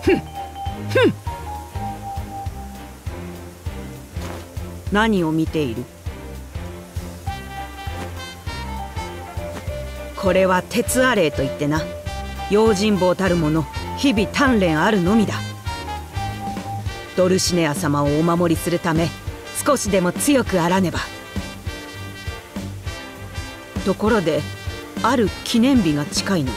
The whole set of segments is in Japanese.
何を見ている？これは鉄アレイといってな、用心棒たるもの日々鍛錬あるのみだ。ドルシネア様をお守りするため少しでも強くあらねば。ところである記念日が近いのだ。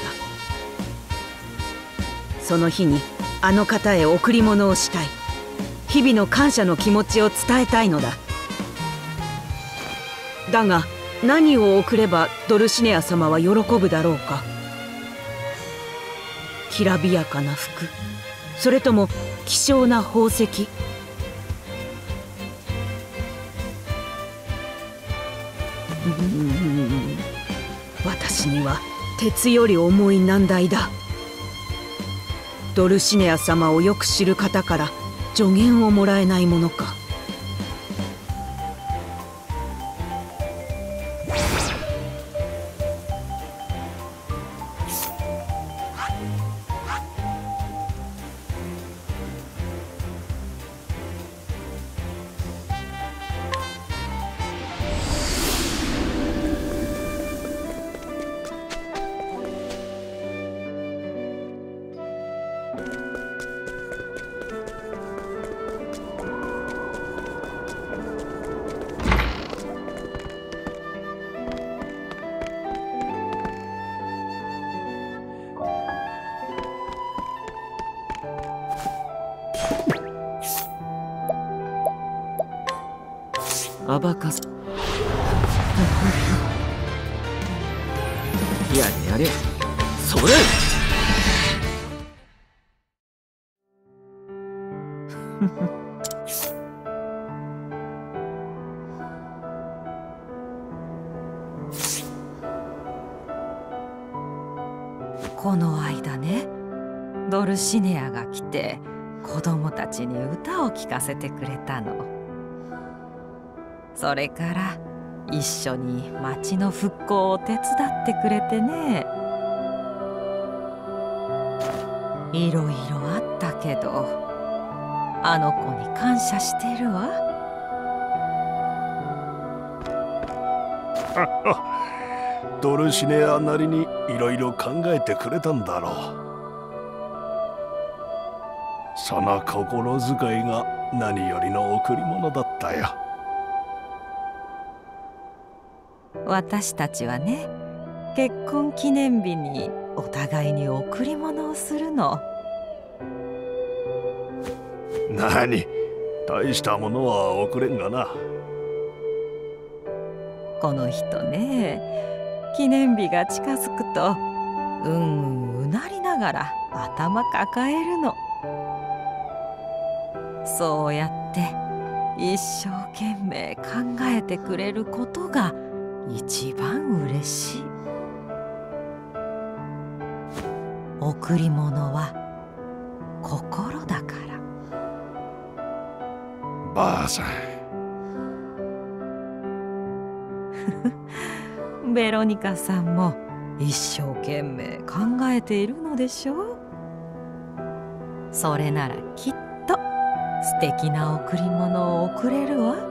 その日にあの方へ贈り物をしたい。日々の感謝の気持ちを伝えたいのだ。だが何を贈ればドルシネア様は喜ぶだろうか。きらびやかな服、それとも希少な宝石。私には鉄より重い難題だ。ドルシネア様をよく知る方から助言をもらえないものか。 アバカスやれやれ、それこの間ね、ドルシネアが来て子供たちに歌を聴かせてくれたの。それから一緒に町の復興を手伝ってくれてね。いろいろあったけどあの子に感謝してるわ。 ドルシネアなりにいろいろ考えてくれたんだろう。その心遣いが何よりの贈り物だったよ。 私たちはね、結婚記念日にお互いに贈り物をするの。 何、大したものは贈れんがな。 この人ね、記念日が近づくとうなりながら頭抱えるの。そうやって一生懸命考えてくれることが一番嬉しい。贈り物は心だから。 ばあさんベロニカさんも一生懸命考えているのでしょう。それならきっと素敵な贈り物を贈れるわ。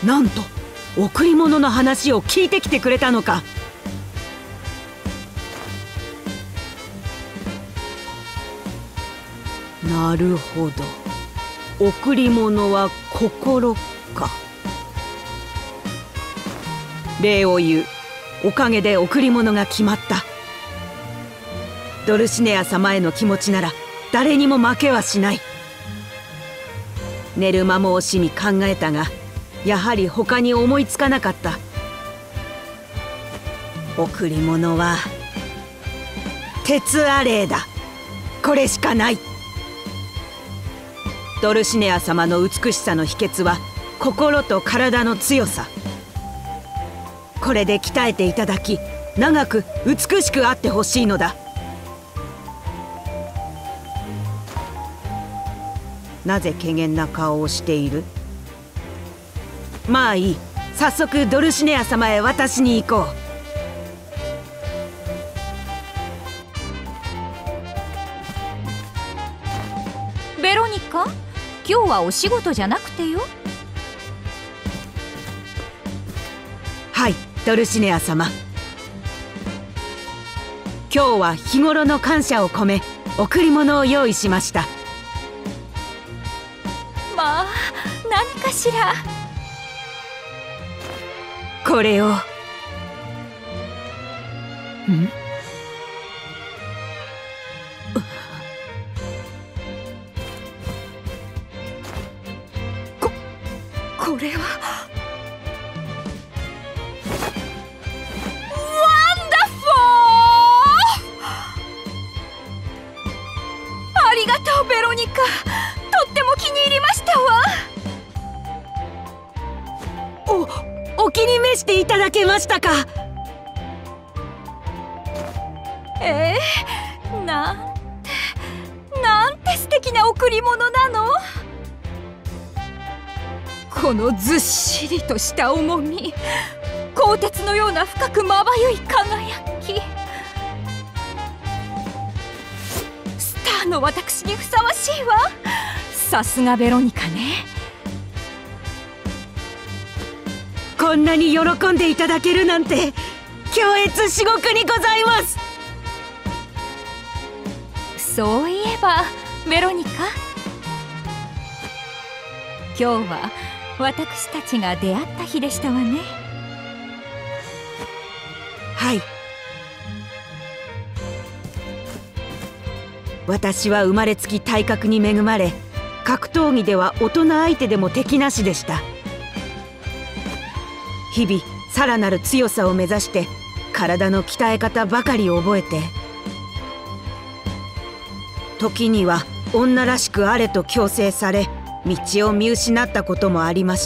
なんと贈り物の話を聞いてきてくれたのか。なるほど、贈り物は心か。礼を言う。おかげで贈り物が決まった。ドルシネア様への気持ちなら誰にも負けはしない。寝る間も惜しみ考えたが、やはり他に思いつかなかった。贈り物は鉄アレイだ。これしかない。ドルシネア様の美しさの秘訣は心と体の強さ。これで鍛えていただき、長く美しくあってほしいのだ。なぜ怪訝な顔をしている？まあいい。早速ドルシネア様へ渡しに行こう。ベロニカ、今日はお仕事じゃなくてよ。 はい、ドルシネア様。今日は日頃の感謝を込め贈り物を用意しました。 まあ、何かしら。 これを。 これはありがとう、ベロニカ。とっても気に入りましたわ。 お気に召していただけましたか？ なんて素敵な贈り物なの。このずっしりとした重み、鋼鉄のような深くまばゆい輝き、スターの私にふさわしいわ。さすがベロニカね。 こんなに喜んでいただけるなんて恐悦至極にございます。 そういえばベロニカ、今日は私たちが出会った日でしたわね。 はい。私は生まれつき体格に恵まれ、格闘技では大人相手でも敵なしでした。日々さらなる強さを目指して体の鍛え方ばかり覚えて、時には女らしくあれと強制され道を見失ったこともありました。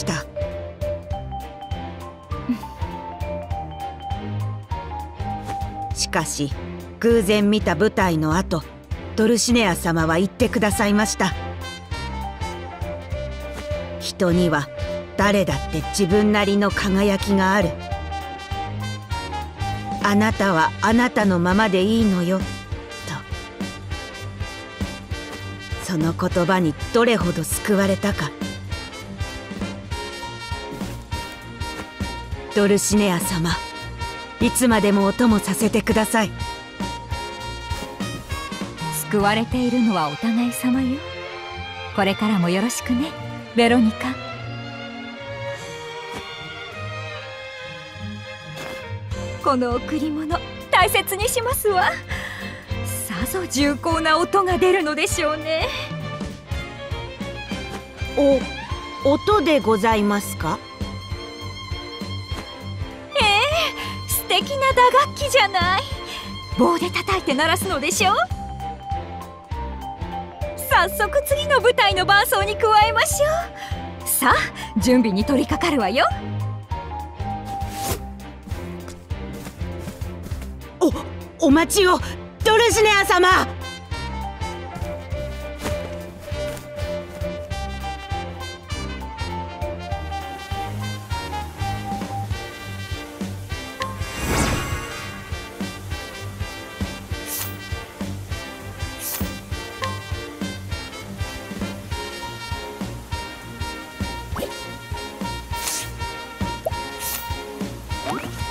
しかし偶然見た舞台の後、ドルシネア様は言ってくださいました。人には誰だって自分なりの輝きがある。あなたはあなたのままでいいのよ、と。その言葉にどれほど救われたか。ドルシネア様、いつまでもお供させてください。 救われているのはお互い様よ。これからもよろしくね、ベロニカ。この贈り物大切にしますわ。さぞ重厚な音が出るのでしょうね。 音でございますか？ 素敵な打楽器じゃない。棒で叩いて鳴らすのでしょ。早速次の舞台の伴奏に加えましょう。さあ準備に取り掛かるわよ。 お待ちを、ドルシネア様。 う。